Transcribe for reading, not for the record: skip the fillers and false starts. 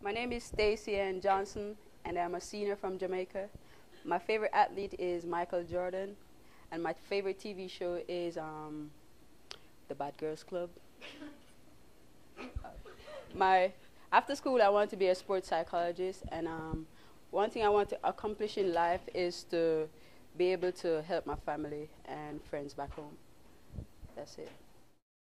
My name is Stacy-Ann Johnson, and I'm a senior from Jamaica. My favorite athlete is Michael Jordan, and my favorite TV show is The Bad Girls Club. My After school, I want to be a sports psychologist, and one thing I want to accomplish in life is to be able to help my family and friends back home. That's it.